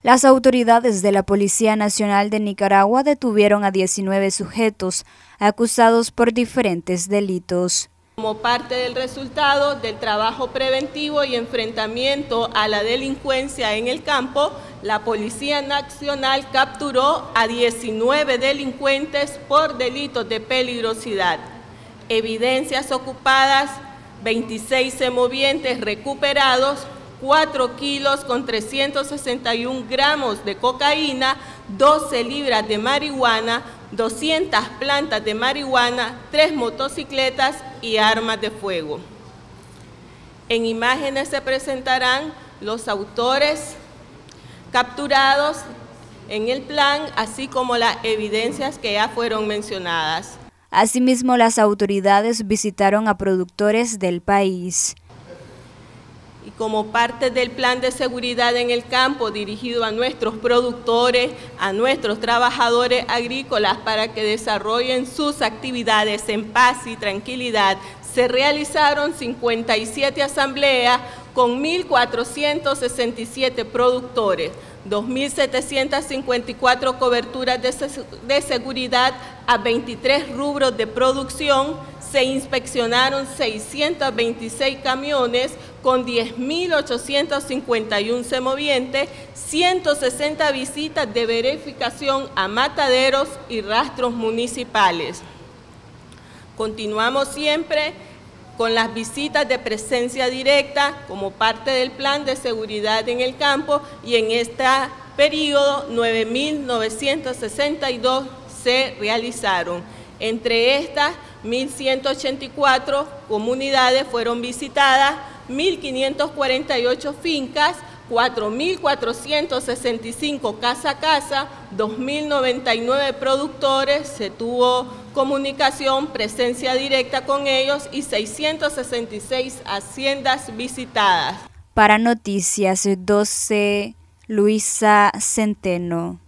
Las autoridades de la Policía Nacional de Nicaragua detuvieron a 19 sujetos acusados por diferentes delitos. Como parte del resultado del trabajo preventivo y enfrentamiento a la delincuencia en el campo, la Policía Nacional capturó a 19 delincuentes por delitos de peligrosidad. Evidencias ocupadas, 26 semovientes recuperados, 4 kilos con 361 gramos de cocaína, 12 libras de marihuana, 200 plantas de marihuana, 3 motocicletas y armas de fuego. En imágenes se presentarán los autores capturados en el plan, así como las evidencias que ya fueron mencionadas. Asimismo, las autoridades visitaron a productores del país. Y como parte del plan de seguridad en el campo dirigido a nuestros productores, a nuestros trabajadores agrícolas para que desarrollen sus actividades en paz y tranquilidad, se realizaron 57 asambleas con 1.467 productores, 2.754 coberturas de seguridad a 23 rubros de producción. Se inspeccionaron 626 camiones con 10.851 semovientes, 160 visitas de verificación a mataderos y rastros municipales. Continuamos siempre con las visitas de presencia directa como parte del plan de seguridad en el campo, y en este periodo 9.962 se realizaron. Entre estas, 1.184 comunidades fueron visitadas, 1.548 fincas, 4.465 casa a casa, 2.099 productores, se tuvo comunicación, presencia directa con ellos, y 666 haciendas visitadas. Para Noticias 12, Luisa Centeno.